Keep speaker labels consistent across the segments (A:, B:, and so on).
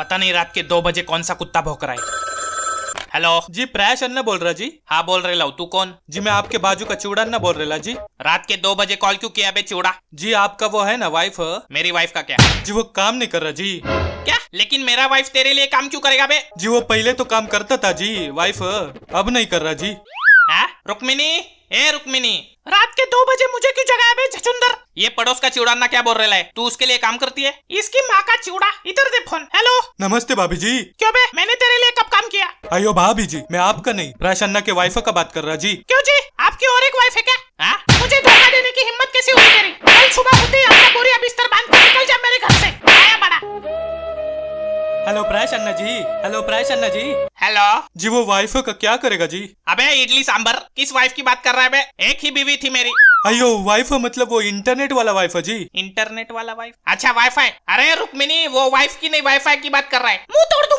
A: पता नहीं रात के 2 बजे कौन सा कुत्ता भौंक रहा है। हेलो
B: जी, प्रयास अन्ना बोल रहा जी।
A: हाँ बोल रहे लो, तू कौन?
B: जी मैं आपके बाजू का चिवड़ा अन्ना बोल रहा जी।
A: रात के 2 बजे कॉल क्यों किया बे चिवड़ा?
B: जी आपका वो है ना वाइफ।
A: मेरी वाइफ का क्या?
B: जी वो काम नहीं कर रहा जी।
A: क्या? लेकिन मेरा वाइफ तेरे लिए काम क्यों करेगा बे?
B: जी वो पहले तो काम करता था जी वाइफ, अब नहीं कर रहा जी।
A: रुक्मिनी, ए रुक्मिनी, रात के 2 बजे मुझे क्यों जगाया बे छछुंदर? ये पड़ोस का चिवड़ाना क्या बोल रहा है? तू उसके लिए काम करती है? इसकी माँ का चिवड़ा, इधर दे फोन। हेलो
B: नमस्ते भाभी जी।
A: क्यों बे, मैंने तेरे लिए कब काम किया?
B: अयो भाभी जी, मैं आपका नहीं प्रयास अन्ना के वाइफ का बात कर रहा जी।
A: क्यों जी, आपकी और एक वाइफ है क्या? मुझे धोखा देने की हिम्मत कैसे हुई तेरी? कल सुबह होते ही अपना बोरिया बिस्तर बांध कर निकल जा मेरे घर से, आया बड़ा।
B: हेलो प्रयास अन्ना जी। हेलो प्रयास अन्ना जी।
A: हेलो
B: जी वो वाइफ का क्या करेगा जी?
A: अबे इडली सांबर, किस वाइफ की बात कर रहा है बे? एक ही बीवी थी मेरी।
B: अयो वाइफ मतलब वो इंटरनेट वाला वाइफ है जी।
A: इंटरनेट वाला वाइफ? अच्छा वाईफाई। अरे रुक्मिनी, वो वाइफ की नहीं वाईफाई की बात कर रहा है, मुंह तोड़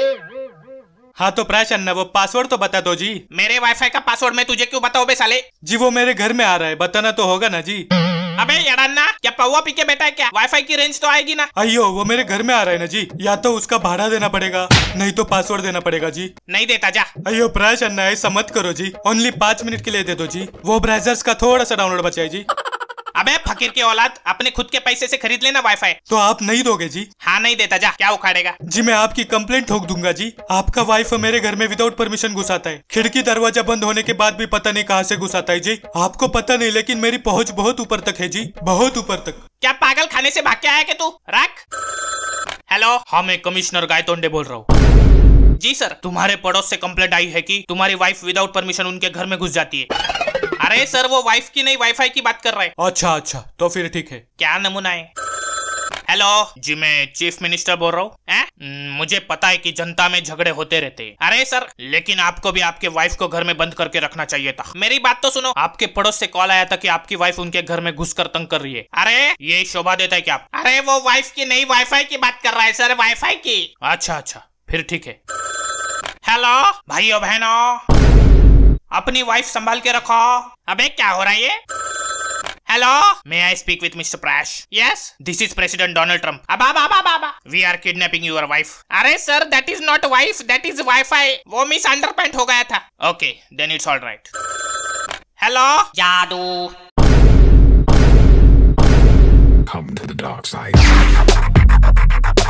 A: दूंगी।
B: हाँ तो प्रयास अन्ना वो पासवर्ड तो बता दो जी।
A: मेरे वाईफाई का पासवर्ड मैं तुझे क्यों बताऊं बे साले?
B: जी वो मेरे घर में आ रहा है, बताना तो होगा ना जी।
A: अबे यड़न्ना, क्या पौवा पी के बैठा है क्या? वाईफाई की रेंज तो आएगी ना?
B: अयो वो मेरे घर में आ रहा है ना जी, या तो उसका भाड़ा देना पड़ेगा नहीं तो पासवर्ड देना पड़ेगा जी।
A: नहीं देता जा।
B: अयो प्रयास अन्ना ऐसा मत करो जी, ओनली 5 मिनट के लिए दे दो जी। वो ब्राउजर्स का थोड़ा सा डाउनलोड बचाए जी।
A: अबे फकीर की औलाद, अपने खुद के पैसे से खरीद लेना वाईफाई।
B: तो आप नहीं दोगे जी?
A: हाँ नहीं देता जा, क्या उखाड़ेगा?
B: जी मैं आपकी कंप्लेंट ठोक दूंगा जी। आपका वाइफ मेरे घर में विदाउट परमिशन घुसाता है, खिड़की दरवाजा बंद होने के बाद भी पता नहीं कहाँ से घुसाता है जी। आपको पता नहीं लेकिन मेरी पहुँच बहुत ऊपर तक है जी, बहुत ऊपर तक।
A: क्या पागल खाने से भाग के आया क्या तू? रख। हेलो
B: हाँ मैं कमिश्नर गायतोंडे बोल रहा हूँ।
A: जी सर, तुम्हारे पड़ोस से कंप्लेंट आई है कि तुम्हारी वाइफ विदाउट परमिशन उनके घर में घुस जाती है। अरे सर, वो वाइफ की नहीं वाईफाई की बात कर रहा है।
B: अच्छा अच्छा, तो फिर ठीक है।
A: क्या नमूना है? हेलो जी, मैं चीफ मिनिस्टर बोल रहा हूँ। मुझे पता है कि जनता में झगड़े होते रहते हैं। अरे सर, लेकिन आपको भी आपके वाइफ को घर में बंद करके रखना चाहिए था। मेरी बात तो सुनो, आपके पड़ोस से कॉल आया था कि आपकी वाइफ उनके घर में घुसकर तंग कर रही है। अरे ये शोभा देता है क्या आप? अरे वो वाइफ की नहीं वाईफाई की बात कर रहा है सर, वाईफाई की।
B: अच्छा अच्छा, फिर ठीक है।
A: हेलो भाइयों बहनों, अपनी वाइफ संभाल के रखो। अबे क्या हो रहा है ये? Hello, may I speak with mister Prash? Yes, this is president Donald Trump. अबा we are kidnapping your wife. अरे sir, that is not wife, that is wifi. वो मिस अंडरपैंट हो गया था। Okay then it's all right. Hello Jadoo.
C: Come to the dark side.